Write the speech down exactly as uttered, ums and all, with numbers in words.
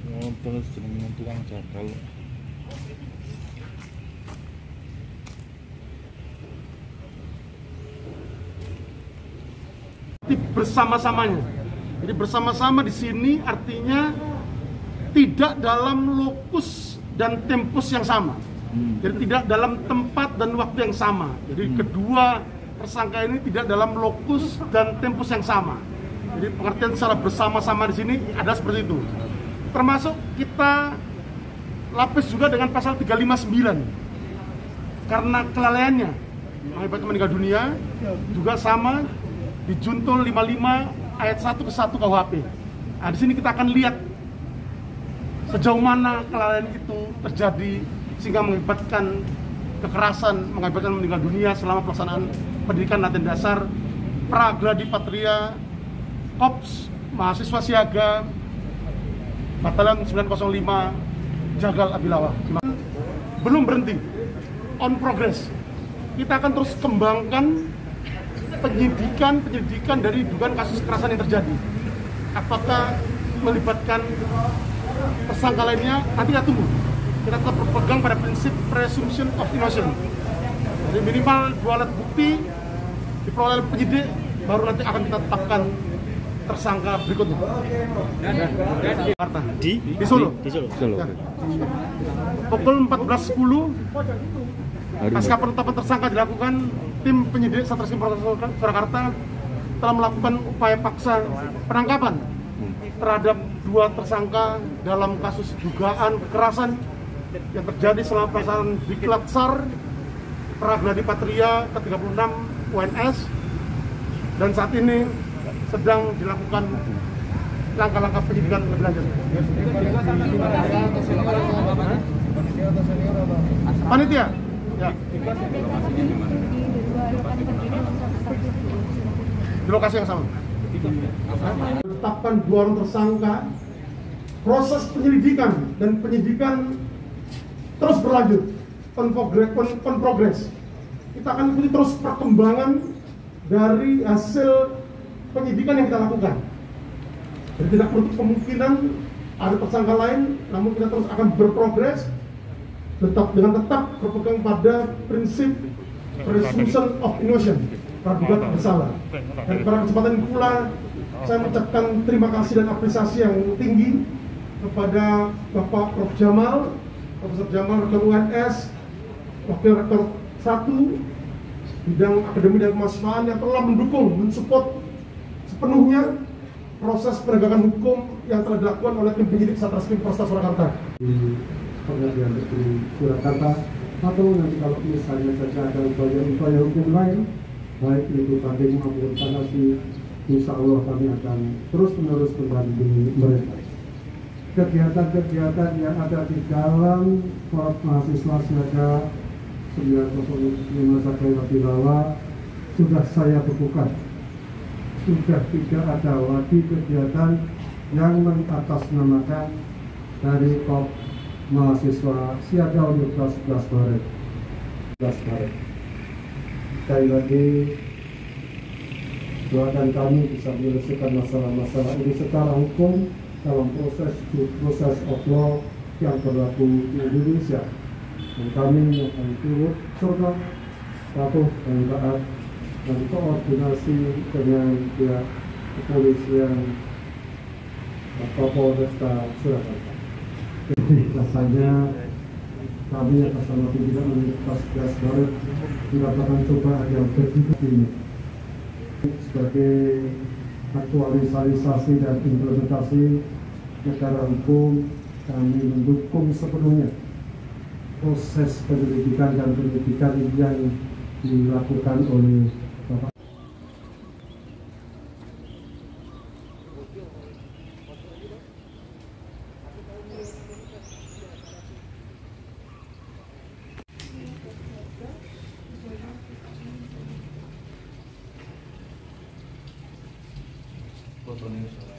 Oh, terus jenengan tukang jagal. Bersama-samanya. Jadi bersama-sama di sini artinya tidak dalam lokus dan tempus yang sama. Hmm. Jadi tidak dalam tempat dan waktu yang sama. Jadi hmm. kedua tersangka ini tidak dalam lokus dan tempus yang sama. Jadi pengertian secara bersama-sama di sini ada seperti itu. Termasuk kita lapis juga dengan pasal tiga lima sembilan karena kelalaiannya mengakibatkan meninggal dunia, juga sama di junto lima puluh lima ayat satu ke satu K U H P. Nah, di sini kita akan lihat sejauh mana kelalaian itu terjadi sehingga mengakibatkan kekerasan, mengakibatkan meninggal dunia selama pelaksanaan pendidikan latihan dasar Pragladi Patria Kops Mahasiswa Siaga Batalion sembilan nol lima Jagal Abilawa. Belum berhenti, on progress. Kita akan terus kembangkan penyidikan penyidikan dari dugaan kasus kekerasan yang terjadi. Apakah melibatkan tersangka lainnya? Nanti kita tunggu. Kita tetap berpegang pada prinsip presumption of innocence. Jadi minimal dua alat bukti diperoleh oleh penyidik, baru nanti akan kita tetapkan tersangka berikutnya. Di, di Solo. Di Solo. Solo. Ya. Pukul empat belas sepuluh pasca penetapan tersangka dilakukan, tim penyidik Satreskrim Polres Surakarta telah melakukan upaya paksa penangkapan terhadap dua tersangka dalam kasus dugaan kekerasan yang terjadi selama pelaksanaan Diklat SAR Pragladi Patria ke tiga puluh enam U N S, dan saat ini sedang dilakukan langkah-langkah penyidikan lebih lanjut. Panitia? Ya. Di lokasi yang sama. Tetapkan dua orang tersangka. Proses penyelidikan dan penyidikan terus berlanjut, on progress, on, on progress. Kita akan ikuti terus perkembangan dari hasil penyidikan yang kita lakukan. Jadi tidak menutup kemungkinan ada tersangka lain, namun kita terus akan berprogres tetap dengan tetap berpegang pada prinsip presumption of innocence, praduga tak bersalah. Dan pada kesempatan ini pula saya mengucapkan terima kasih dan apresiasi yang tinggi kepada Bapak Prof Jamal, Profesor Jamal, Rektor U N S, Wakil Rektor satu bidang akademi dan kemahasiswaan yang telah mendukung, mensupport sepenuhnya proses penegakan hukum yang telah dilakukan oleh tim penyidik Satreskrim Polres Surakarta. Di Pengadilan Negeri Surakarta, atau nanti kalau misalnya saja ada upaya-upaya hukum lain, baik itu banding maupun kasasi, insya Allah kami akan terus-menerus membantu mereka. Kegiatan-kegiatan yang ada di dalam Korps Mahasiswa Siaga sembilan nol lima Jagal Abilawa sudah saya bukukan. Sudah tidak ada lagi kegiatan yang mengatasnamakan dari Korps Mahasiswa Siaga Universitas sebelas Maret. sebelas Maret. Sekali lagi, doakan kami bisa menyelesaikan masalah-masalah ini secara hukum dalam proses proses of law yang berlaku di Indonesia. Dan kami akan turut serta patuh dan taat dan koordinasi dengan pihak kepolisian Kapolresta Surakarta. Jadi rasanya kami atas nama pimpinan Universitas sebelas Maret mendapatkan cobaan yang begitu ini sebagai aktualisasi dan implementasi negara hukum. Kami mendukung sepenuhnya proses penyelidikan dan penyidikan yang dilakukan oleh Bapak. Foto